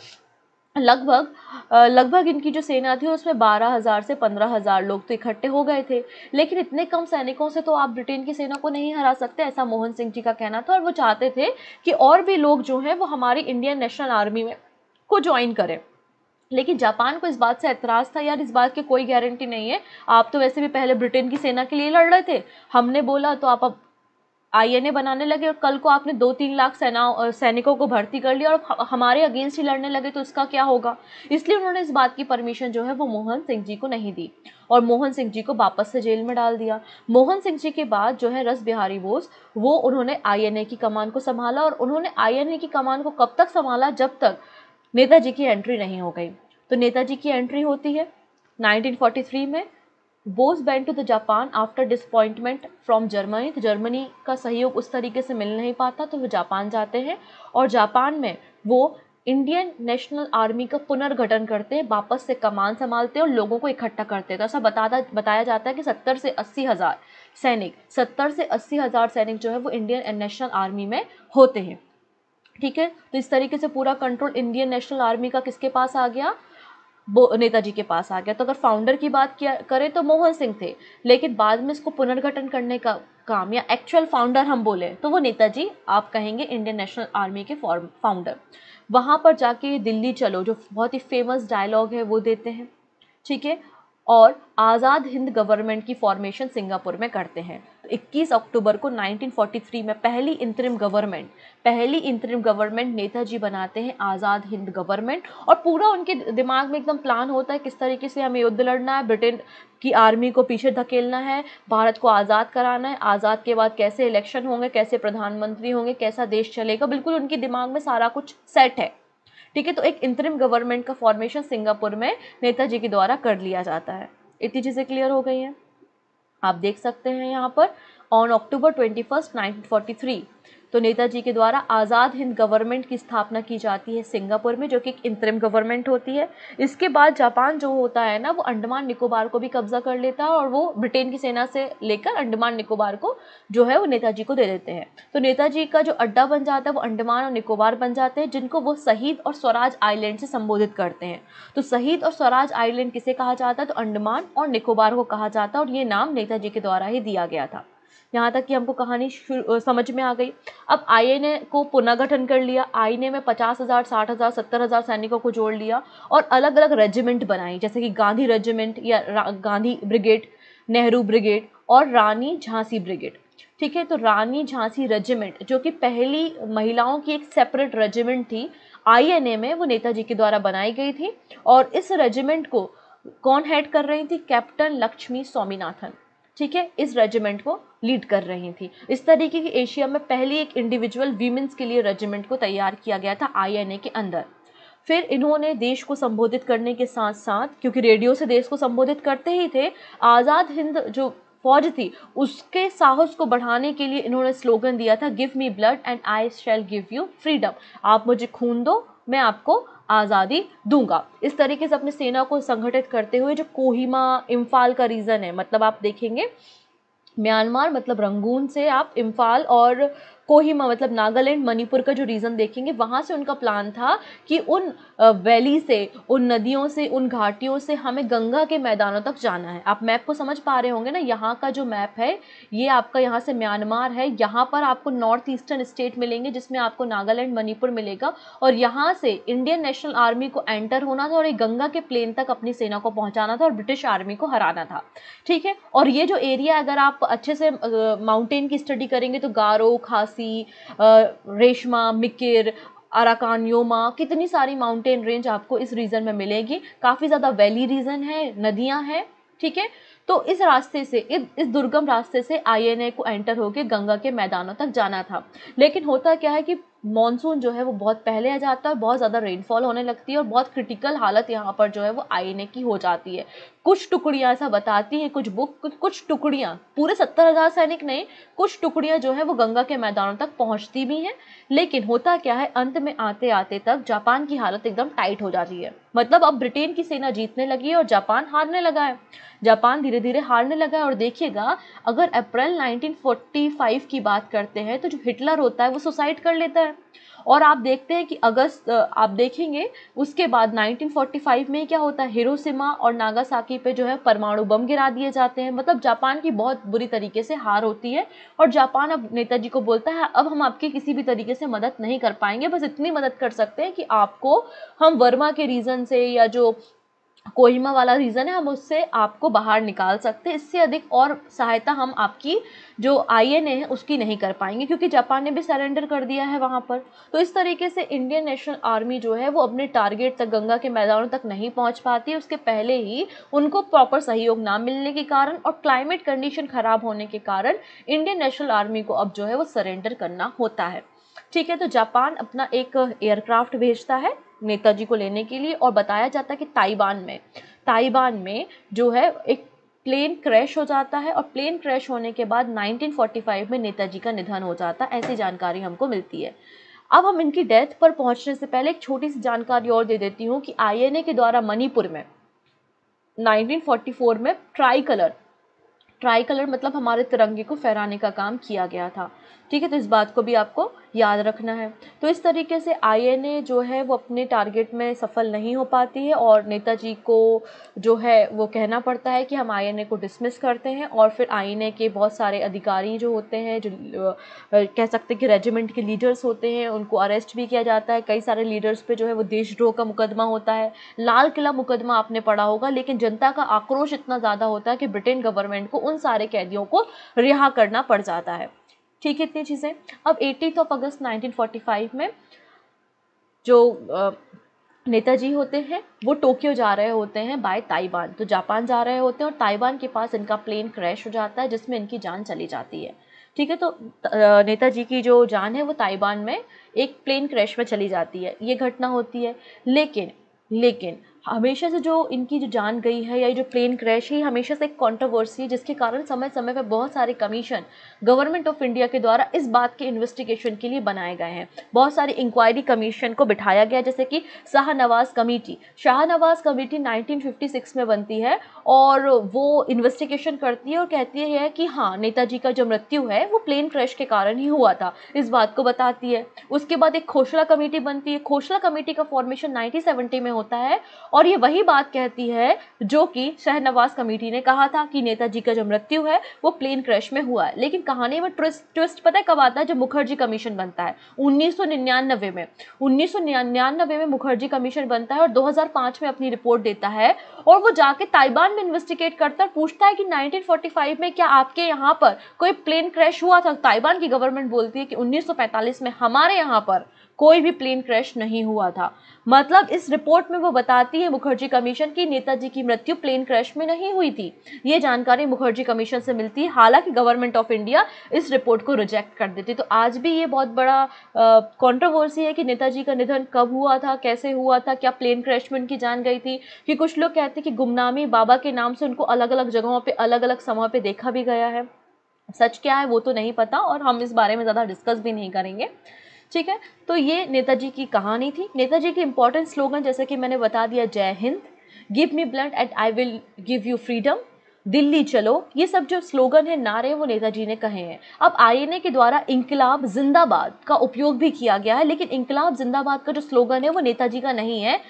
लगभग लगभग इनकी जो सेना थी उसमें बारह हज़ार से पंद्रह हज़ार लोग तो इकट्ठे हो गए थे। लेकिन इतने कम सैनिकों से तो आप ब्रिटेन की सेना को नहीं हरा सकते, ऐसा मोहन सिंह जी का कहना था। और वो चाहते थे कि और भी लोग जो हैं वो हमारी इंडियन नेशनल आर्मी में को ज्वाइन करें। लेकिन जापान को इस बात से एतराज़ था, यार इस बात की कोई गारंटी नहीं है, आप तो वैसे भी पहले ब्रिटेन की सेना के लिए लड़ रहे थे, हमने बोला तो आप अब आईएनए बनाने लगे और कल को आपने दो तीन लाख सेना सैनिकों को भर्ती कर लिया और हमारे अगेंस्ट ही लड़ने लगे तो इसका क्या होगा। इसलिए उन्होंने इस बात की परमिशन जो है वो मोहन सिंह जी को नहीं दी और मोहन सिंह जी को वापस से जेल में डाल दिया। मोहन सिंह जी के बाद जो है रस बिहारी बोस, वो उन्होंने आईएनए की कमान को संभाला और उन्होंने आईएनए की कमान को कब तक संभाला, जब तक नेताजी की एंट्री नहीं हो गई। तो नेताजी की एंट्री होती है नाइनटीन फोर्टी थ्री में। Bose went to the Japan after disappointment from Germany. तो जर्मनी का सहयोग उस तरीके से मिल नहीं पाता तो वो जापान जाते हैं और जापान में वो इंडियन नेशनल आर्मी का पुनर्गठन करते हैं, वापस से कमान संभालते हैं और लोगों को इकट्ठा करते हैं। तो ऐसा बताता बताया जाता है कि सत्तर से अस्सी हज़ार सैनिक सत्तर से अस्सी हज़ार सैनिक जो है वो इंडियन नेशनल आर्मी में होते हैं। ठीक है, तो इस तरीके से पूरा कंट्रोल इंडियन नेशनल आर्मी का किसके पास आ गया, वो नेताजी के पास आ गया। तो अगर फाउंडर की बात किया करें तो मोहन सिंह थे, लेकिन बाद में इसको पुनर्गठन करने का काम या एक्चुअल फाउंडर हम बोले तो वो नेताजी आप कहेंगे इंडियन नेशनल आर्मी के फाउंडर। वहाँ पर जाके दिल्ली चलो जो बहुत ही फेमस डायलॉग है वो देते हैं। ठीक है, और आज़ाद हिंद गवर्नमेंट की फॉर्मेशन सिंगापुर में करते हैं। तो इक्कीस अक्टूबर को नाइनटीन फोर्टी थ्री में पहली इंतरिम गवर्नमेंट पहली इंतरिम गवर्नमेंट नेताजी बनाते हैं, आज़ाद हिंद गवर्नमेंट। और पूरा उनके दिमाग में एकदम प्लान होता है किस तरीके से हमें युद्ध लड़ना है, ब्रिटेन की आर्मी को पीछे धकेलना है, भारत को आज़ाद कराना है, आज़ाद के बाद कैसे इलेक्शन होंगे, कैसे प्रधानमंत्री होंगे, कैसा देश चलेगा, बिल्कुल उनके दिमाग में सारा कुछ सेट है। ठीक है, तो एक इंतरिम गवर्नमेंट का फॉर्मेशन सिंगापुर में नेताजी के द्वारा कर लिया जाता है। इतनी चीज़ें क्लियर हो गई हैं। आप देख सकते हैं यहाँ पर on October twenty first nineteen forty three तो नेताजी के द्वारा आज़ाद हिंद गवर्नमेंट की स्थापना की जाती है सिंगापुर में, जो कि एक इंतरिम गवर्नमेंट होती है। इसके बाद जापान जो होता है ना वो अंडमान निकोबार को भी कब्जा कर लेता है और वो ब्रिटेन की सेना से लेकर अंडमान निकोबार को जो है वो नेताजी को दे देते हैं। तो नेताजी का जो अड्डा बन जाता है वो अंडमान और निकोबार बन जाते हैं, जिनको वो शहीद और स्वराज आइलैंड से संबोधित करते हैं। तो शहीद और स्वराज आइलैंड किसे कहा जाता है, तो अंडमान और निकोबार को कहा जाता है और ये नाम नेताजी के द्वारा ही दिया गया था। यहाँ तक कि हमको कहानी समझ में आ गई। अब आईएनए को पुनर्गठन कर लिया, आईएनए में पचास हज़ार साठ हज़ार सत्तर हज़ार सैनिकों को जोड़ लिया और अलग अलग रेजिमेंट बनाई, जैसे कि गांधी रेजिमेंट या गांधी ब्रिगेड, नेहरू ब्रिगेड और रानी झांसी ब्रिगेड। ठीक है, तो रानी झांसी रेजिमेंट जो कि पहली महिलाओं की एक सेपरेट रेजिमेंट थी आईएनए में, वो नेताजी के द्वारा बनाई गई थी। और इस रेजिमेंट को कौन हेड कर रही थी, कैप्टन लक्ष्मी स्वामीनाथन। ठीक है, इस रेजिमेंट को लीड कर रही थी। इस तरीके की एशिया में पहली एक इंडिविजुअल वीमेंस के लिए रेजिमेंट को तैयार किया गया था आईएनए के अंदर। फिर इन्होंने देश को संबोधित करने के साथ साथ, क्योंकि रेडियो से देश को संबोधित करते ही थे, आज़ाद हिंद जो फौज थी उसके साहस को बढ़ाने के लिए इन्होंने स्लोगन दिया था, give me blood and I shall give you freedom. आप मुझे खून दो, मैं आपको आज़ादी दूंगा। इस तरीके से अपनी सेना को संगठित करते हुए जो कोहिमा इम्फाल का रीजन है, मतलब आप देखेंगे म्यांमार मतलब रंगून से आप इम्फाल और कोहिमा मतलब नागालैंड मणिपुर का जो रीजन देखेंगे, वहाँ से उनका प्लान था कि उन वैली से, उन नदियों से, उन घाटियों से हमें गंगा के मैदानों तक जाना है। आप मैप को समझ पा रहे होंगे ना, यहाँ का जो मैप है ये आपका यहाँ से म्यांमार है, यहाँ पर आपको नॉर्थ ईस्टर्न स्टेट मिलेंगे जिसमें आपको नागालैंड मणिपुर मिलेगा और यहाँ से इंडियन नेशनल आर्मी को एंटर होना था और एक गंगा के प्लेन तक अपनी सेना को पहुँचाना था और ब्रिटिश आर्मी को हराना था। ठीक है, और ये जो एरिया अगर आप अच्छे से माउंटेन की स्टडी करेंगे तो गारो, खासी, रेशमा, मिकिर, अराकान, योमा, कितनी सारी माउंटेन रेंज आपको इस रीजन में मिलेगी। काफ़ी ज़्यादा वैली रीजन है, नदियां हैं। ठीक है, तो इस रास्ते से, इस दुर्गम रास्ते से आईएनए को एंटर होकर गंगा के मैदानों तक जाना था। लेकिन होता क्या है कि मॉनसून जो है वो बहुत पहले आ जाता है और बहुत ज़्यादा रेनफॉल होने लगती है और बहुत क्रिटिकल हालत यहाँ पर जो है वो आईएनए की हो जाती है। कुछ टुकड़ियाँ ऐसा बताती हैं कुछ बुक, कुछ, कुछ टुकड़ियाँ, पूरे सत्तर हज़ार सैनिक नहीं, कुछ टुकड़ियाँ जो है वो गंगा के मैदानों तक पहुँचती भी हैं। लेकिन होता क्या है, अंत में आते आते तक जापान की हालत एकदम टाइट हो जाती है। मतलब अब ब्रिटेन की सेना जीतने लगी है और जापान हारने लगा है। जापान धीरे धीरे हारने लगा है और देखिएगा, अगर अप्रैल नाइनटीन फोर्टी फाइव की बात करते हैं तो जो हिटलर होता है वो सुसाइड कर लेता है। और आप देखते हैं कि अगस्त, आप देखेंगे उसके बाद नाइनटीन फोर्टी फाइव में क्या होता है, हिरोशिमा और नागासाकी पे जो है परमाणु बम गिरा दिए जाते हैं। मतलब जापान की बहुत बुरी तरीके से हार होती है और जापान अब नेताजी को बोलता है, अब हम आपकी किसी भी तरीके से मदद नहीं कर पाएंगे, बस इतनी मदद कर सकते हैं कि आपको हम वर्मा के रीजन से या जो कोहिमा वाला रीज़न है, हम उससे आपको बाहर निकाल सकते हैं। इससे अधिक और सहायता हम आपकी जो आईएनए है उसकी नहीं कर पाएंगे, क्योंकि जापान ने भी सरेंडर कर दिया है वहाँ पर। तो इस तरीके से इंडियन नेशनल आर्मी जो है वो अपने टारगेट तक, गंगा के मैदानों तक नहीं पहुँच पाती। उसके पहले ही उनको प्रॉपर सहयोग ना मिलने के कारण और क्लाइमेट कंडीशन ख़राब होने के कारण इंडियन नेशनल आर्मी को अब जो है वो सरेंडर करना होता है। ठीक है, तो जापान अपना एक एयरक्राफ्ट भेजता है नेताजी को लेने के लिए, और बताया जाता है कि ताइवान में ताइवान में जो है एक प्लेन क्रैश हो जाता है, और प्लेन क्रैश होने के बाद नाइनटीन फोर्टी फाइव में नेताजी का निधन हो जाता है, ऐसी जानकारी हमको मिलती है। अब हम इनकी डेथ पर पहुंचने से पहले एक छोटी सी जानकारी और दे देती हूँ कि आईएनए के द्वारा मणिपुर में नाइनटीन फोर्टी फोर में ट्राई कलर ट्राई कलर मतलब हमारे तिरंगे को फहराने का काम किया गया था। ठीक है, तो इस बात को भी आपको याद रखना है। तो इस तरीके से आईएनए जो है वो अपने टारगेट में सफल नहीं हो पाती है, और नेताजी को जो है वो कहना पड़ता है कि हम आईएनए को डिसमिस करते हैं। और फिर आईएनए के बहुत सारे अधिकारी जो होते हैं, जो आ, कह सकते हैं कि रेजिमेंट के लीडर्स होते हैं, उनको अरेस्ट भी किया जाता है। कई सारे लीडर्स पे जो है वो देशद्रोह का मुकदमा होता है। लाल किला मुकदमा आपने पढ़ा होगा, लेकिन जनता का आक्रोश इतना ज़्यादा होता है कि ब्रिटेन गवर्नमेंट को उन सारे कैदियों को रिहा करना पड़ जाता है। ठीक है, इतनी चीज़ें। अब eighteen of August nineteen forty five में जो नेताजी होते हैं वो टोक्यो जा रहे होते हैं बाय ताइवान, तो जापान जा रहे होते हैं, और ताइवान के पास इनका प्लेन क्रैश हो जाता है जिसमें इनकी जान चली जाती है। ठीक है, तो नेताजी की जो जान है वो ताइवान में एक प्लेन क्रैश में चली जाती है, ये घटना होती है। लेकिन लेकिन हमेशा से जो इनकी जो जान गई है या जो प्लेन क्रैश है, हमेशा से एक कंट्रोवर्सी है, जिसके कारण समय समय पर बहुत सारे कमीशन गवर्नमेंट ऑफ इंडिया के द्वारा इस बात के इन्वेस्टिगेशन के लिए बनाए गए हैं। बहुत सारी इंक्वायरी कमीशन को बिठाया गया, जैसे कि Shahnawaz committee Shahnawaz committee nineteen fifty six में बनती है, और वो इन्वेस्टिगेशन करती है और कहती है कि हाँ, नेताजी का जो मृत्यु है वो प्लेन क्रैश के कारण ही हुआ था, इस बात को बताती है। उसके बाद एक खोसला कमेटी बनती है। खोसला कमेटी का फॉर्मेशन नाइनटीन सेवेंटी में होता है, और ये वही बात कहती है जो कि शाहनवाज कमेटी ने कहा था कि नेताजी का जो मृत्यु है वो प्लेन क्रैश में हुआ है। लेकिन कहानी में ट्विस्ट ट्विस्ट पता है कब आता है? जब मुखर्जी कमीशन बनता है उन्नीस सौ निन्यानवे में उन्नीस सौ निन्यानवे में मुखर्जी कमीशन बनता है, और दो हज़ार पाँच में अपनी रिपोर्ट देता है, और वो जाके ताइवान में इन्वेस्टिगेट करता है, पूछता है कि नाइनटीन फोर्टी फाइव में क्या आपके यहाँ पर कोई प्लेन क्रैश हुआ था? ताइवान की गवर्नमेंट बोलती है कि उन्नीस सौ पैंतालीस में हमारे यहाँ पर कोई भी प्लेन क्रैश नहीं हुआ था। मतलब इस रिपोर्ट में वो बताती है मुखर्जी कमीशन की नेताजी की मृत्यु प्लेन क्रैश में नहीं हुई थी। ये जानकारी मुखर्जी कमीशन से मिलती है, हालांकि गवर्नमेंट ऑफ इंडिया इस रिपोर्ट को रिजेक्ट कर देती। तो आज भी ये बहुत बड़ा कंट्रोवर्सी है कि नेताजी का निधन कब हुआ था, कैसे हुआ था, क्या प्लेन क्रैश में उनकी जान गई थी। कि कुछ लोग कहते हैं कि गुमनामी बाबा के नाम से उनको अलग अलग जगहों पर अलग अलग समय पर देखा भी गया है। सच क्या है वो तो नहीं पता, और हम इस बारे में ज़्यादा डिस्कस भी नहीं करेंगे। ठीक है, तो ये नेताजी की कहानी थी। नेताजी की इंपॉर्टेंट स्लोगन जैसे कि मैंने बता दिया, Jai Hind, give me blood and I will give you freedom, Delhi चलो, ये सब जो स्लोगन है, नारे, वो नेताजी ने कहे हैं। अब आईएनए के द्वारा इंकलाब जिंदाबाद का उपयोग भी किया गया है, लेकिन इंकलाब जिंदाबाद का जो स्लोगन है वो नेताजी का नहीं है।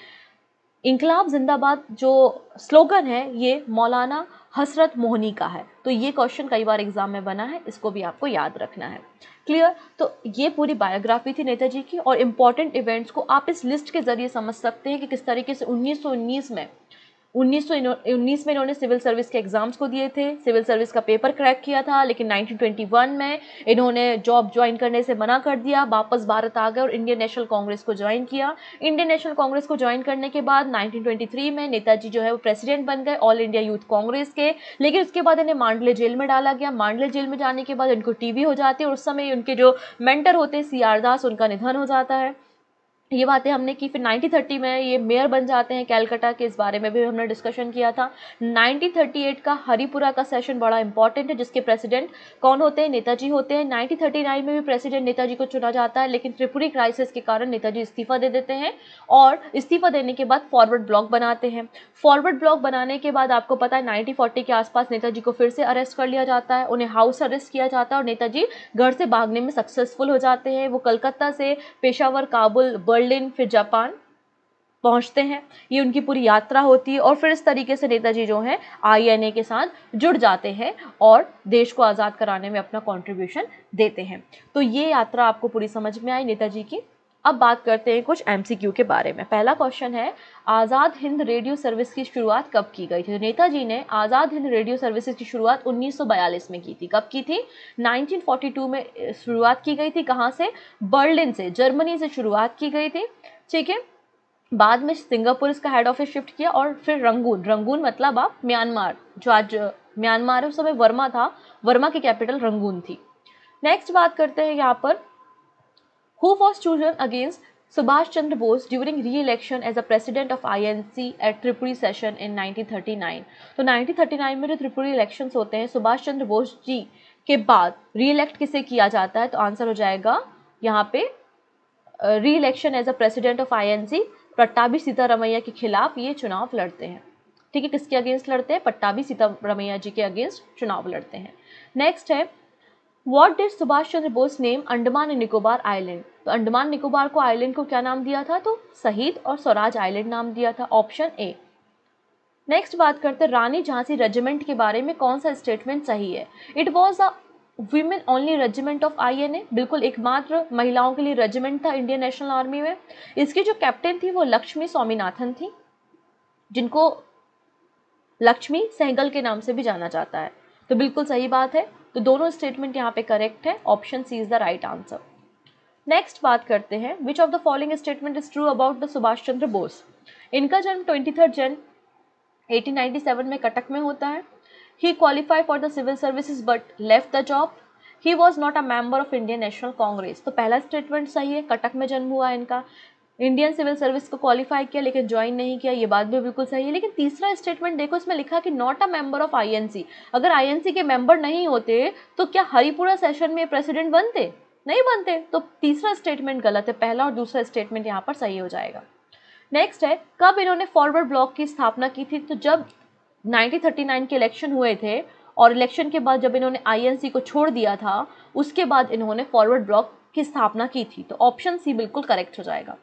इंकलाब जिंदाबाद जो स्लोगन है ये मौलाना हसरत मोहनी का है। तो ये क्वेश्चन कई बार एग्जाम में बना है, इसको भी आपको याद रखना है। क्लियर? तो ये पूरी बायोग्राफी थी नेताजी की, और इम्पॉर्टेंट इवेंट्स को आप इस लिस्ट के जरिए समझ सकते हैं कि किस तरीके से उन्नीस सौ उन्नीस में उन्नीस सौ उन्नीस में इन्होंने सिविल सर्विस के एग्जाम्स को दिए थे, सिविल सर्विस का पेपर क्रैक किया था, लेकिन नाइनटीन ट्वेंटी वन में इन्होंने जॉब ज्वाइन करने से मना कर दिया, वापस भारत आ गए और इंडियन नेशनल कांग्रेस को ज्वाइन किया। इंडियन नेशनल कांग्रेस को ज्वाइन करने के बाद नाइनटीन ट्वेंटी थ्री में नेताजी जो है वो प्रेसिडेंट बन गए ऑल इंडिया यूथ कांग्रेस के, लेकिन उसके बाद इन्हें मांडले जेल में डाला गया। मांडले जेल में जाने के बाद इनको टीबी हो जाती है, और उस समय उनके जो मेंटर होते हैं सी आर दास, उनका निधन हो जाता है। ये बातें हमने की। फिर नाइनटीन थर्टी में ये मेयर बन जाते हैं कैलकाटा के, इस बारे में भी हमने डिस्कशन किया था। नाइनटीन थर्टी एट का हरिपुरा का सेशन बड़ा इंपॉर्टेंट है, जिसके प्रेसिडेंट कौन होते हैं? नेताजी होते हैं। नाइनटीन थर्टी नाइन में भी प्रेसिडेंट नेताजी को चुना जाता है, लेकिन त्रिपुरी क्राइसिस के कारण नेताजी इस्तीफा दे देते हैं, और इस्तीफा देने के बाद फॉरवर्ड ब्लॉक बनाते हैं। फॉरवर्ड ब्लॉक बनाने के बाद आपको पता है नाइनटीन फोर्टी के आसपास नेताजी को फिर से अरेस्ट कर लिया जाता है, उन्हें हाउस अरेस्ट किया जाता है, और नेताजी घर से भागने में सक्सेसफुल हो जाते हैं। वो कलकत्ता से पेशावर, काबुल, बर्लिन, फिर जापान पहुंचते हैं। ये उनकी पूरी यात्रा होती है, और फिर इस तरीके से नेताजी जो हैं आईएनए के साथ जुड़ जाते हैं और देश को आज़ाद कराने में अपना कंट्रीब्यूशन देते हैं। तो ये यात्रा आपको पूरी समझ में आई नेताजी की। अब बात करते हैं कुछ एमसीक्यू के बारे में। पहला क्वेश्चन है, आज़ाद हिंद रेडियो सर्विस की शुरुआत कब की गई थी? तो नेताजी ने आज़ाद हिंद रेडियो सर्विसेज की शुरुआत उन्नीस सौ बयालीस में की थी। कब की थी? उन्नीस सौ बयालीस में शुरुआत की गई थी। कहाँ से? बर्लिन से, जर्मनी से शुरुआत की गई थी। ठीक है, बाद में सिंगापुर इसका हेड ऑफिस शिफ्ट किया और फिर रंगून, रंगून मतलब आप म्यांमार, जो आज म्यांमार है, उस समय वर्मा था, वर्मा की कैपिटल रंगून थी। नेक्स्ट बात करते हैं यहाँ पर, Who was chosen against Subhash Chandra Bose during re-election as a president of I N C at Tripuri session in nineteen thirty nine? तो नाइनटीन थर्टी नाइन में जो त्रिपुरी इलेक्शंस होते हैं, सुभाष चंद्र बोस जी के बाद री इलेक्ट किसे किया जाता है? तो आंसर हो जाएगा यहाँ पे re election as a president of I N C, Pattabhi Sitaramayya के खिलाफ ये चुनाव लड़ते हैं। ठीक है, किसके अगेंस्ट लड़ते हैं? पट्टाभी सीतारमैया जी के अगेंस्ट चुनाव लड़ते हैं। नेक्स्ट है, What did Subhash Chandra Bose name Andaman and Nicobar island? तो अंडमान निकोबार को आइलैंड को क्या नाम दिया था? तो शहीद और स्वराज आइलैंड नाम दिया था, ऑप्शन ए। नेक्स्ट बात करते हैं, रानी झांसी रेजिमेंट के बारे में कौन सा स्टेटमेंट सही है? It was a women only regiment of I N A, बिल्कुल एकमात्र महिलाओं के लिए रेजिमेंट था इंडियन नेशनल आर्मी में। इसकी जो कैप्टन थी वो लक्ष्मी स्वामीनाथन थी, जिनको लक्ष्मी सहगल के नाम से भी जाना जाता है। तो बिल्कुल सही बात है, तो दोनों स्टेटमेंट यहाँ पे करेक्ट है, option C is the right answer. Next बात करते हैं, which of the following statement is true about the Subhash Chandra Bose? इनका जन्म twenty third Jan eighteen ninety seven में कटक में होता है। He qualify for the civil services but left the job. He was not a member of Indian national Congress. तो पहला statement सही है, कटक में जन्म हुआ इनका, इंडियन सिविल सर्विस को क्वालिफाई किया लेकिन ज्वाइन नहीं किया, ये बात भी बिल्कुल सही है। लेकिन तीसरा स्टेटमेंट देखो, इसमें लिखा कि not a member of INC. अगर आईएनसी के मेंबर नहीं होते तो क्या हरिपुरा सेशन में प्रेसिडेंट बनते? नहीं बनते। तो तीसरा स्टेटमेंट गलत है, पहला और दूसरा स्टेटमेंट यहाँ पर सही हो जाएगा। नेक्स्ट है, कब इन्होंने फॉरवर्ड ब्लॉक की स्थापना की थी? तो जब नाइनटीन थर्टी नाइन के इलेक्शन हुए थे और इलेक्शन के बाद जब इन्होंने आईएनसी को छोड़ दिया था, उसके बाद इन्होंने फॉरवर्ड ब्लॉक की स्थापना की थी। तो ऑप्शन सी बिल्कुल करेक्ट हो जाएगा।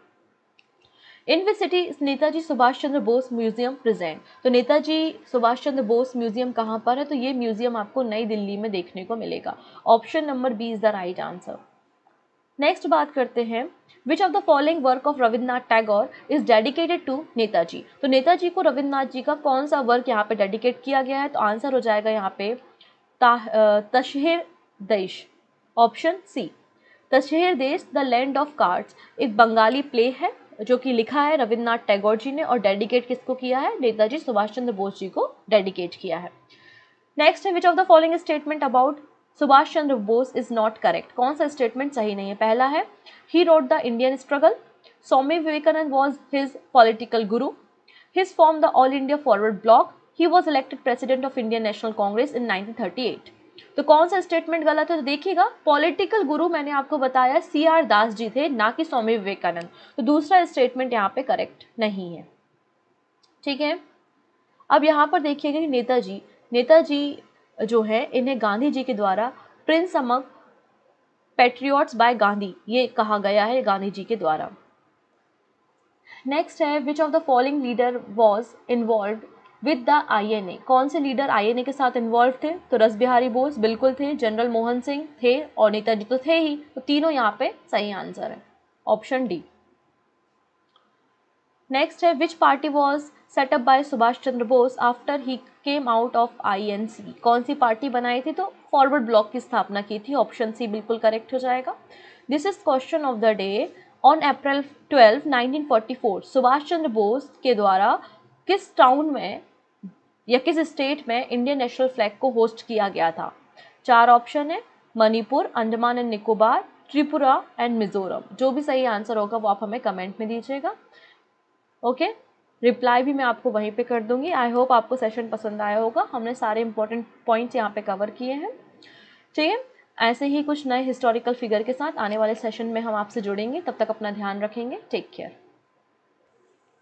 In which city Netaji Subhash Chandra Bose museum present? तो नेताजी सुभाष चंद्र बोस म्यूजियम कहाँ पर है? तो ये म्यूजियम आपको नई दिल्ली में देखने को मिलेगा, option number B is the right answer. Next बात करते हैं, which of the following work of Rabindranath Tagore is dedicated to Netaji? तो नेताजी को रविन्द्रनाथ जी का कौन सा वर्क यहाँ पे डेडिकेट किया गया है? तो आंसर हो जाएगा यहाँ पे तशहीर देश, ऑप्शन सी। तशहीर देश द लैंड ऑफ कार्ड्स एक बंगाली प्ले है जो कि लिखा है रविन्द्रनाथ टैगोर जी ने और डेडिकेट किसको किया है? नेताजी सुभाष चंद्र बोस जी को डेडिकेट किया है। नेक्स्ट है, which of the following statement about Subhash Chandra Bose is not correct? कौन सा स्टेटमेंट सही नहीं है? पहला है, he wrote the Indian struggle, Swami Vivekananda was his political guru, his form the all India forward bloc, he was elected president of Indian national Congress in nineteen thirty eight. तो कौन सा स्टेटमेंट गलत है? तो देखिएगा, पॉलिटिकल गुरु मैंने आपको बताया सी आर दास जी थे, ना कि स्वामी विवेकानंद। तो दूसरा स्टेटमेंट यहाँ पे करेक्ट नहीं है। ठीक है, अब यहाँ पर देखिएगा कि नेताजी नेताजी जो है, इन्हें गांधी जी के द्वारा prince among patriots by Gandhi ये कहा गया है गांधी जी के द्वारा। नेक्स्ट है, which of the following leader was involve with the I N A? कौन से लीडर आई एन ए के साथ इन्वॉल्व थे? तो रस बिहारी बोस बिल्कुल थे, जनरल मोहन सिंह थे और नेताजी तो थे ही। तो तीनों यहाँ पे सही आंसर है, ऑप्शन डी। नेक्स्ट है, which party was set up by Subhash Chandra Bose after he came out of I N C? कौन सी पार्टी बनाई थी? तो फॉरवर्ड ब्लॉक की स्थापना की थी, ऑप्शन सी बिल्कुल करेक्ट हो जाएगा। This is question of the day. On April twelve nineteen forty four Subhash Chandra Bose के द्वारा किस टाउन में या किस स्टेट में इंडियन नेशनल फ्लैग को होस्ट किया गया था? चार ऑप्शन है, मणिपुर, अंडमान एंड निकोबार, त्रिपुरा एंड मिजोरम। जो भी सही आंसर होगा वो आप हमें कमेंट में दीजिएगा। ओके, रिप्लाई भी मैं आपको वहीं पे कर दूंगी। आई होप आपको सेशन पसंद आया होगा, हमने सारे इंपॉर्टेंट पॉइंट्स यहाँ पे कवर किए हैं। ठीक है, ऐसे ही कुछ नए हिस्टोरिकल फिगर के साथ आने वाले सेशन में हम आपसे जुड़ेंगे। तब तक अपना ध्यान रखेंगे। Take care.